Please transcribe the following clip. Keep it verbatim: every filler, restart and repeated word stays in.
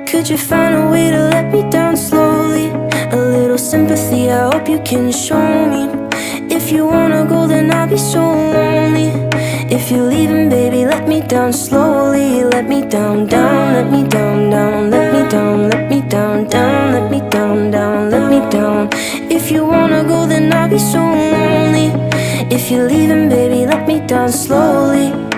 Could you find a way to let me down slowly? A little sympathy, I hope you can show me. If you wanna go, then I'll be so lonely. If you're leaving, baby, let me down slowly. Let me down, down, let me down, down. Let me down, let me down, down. Let me down, down, let me down. If you wanna go, then I'll be so lonely. If you're leaving, baby, let me down slowly.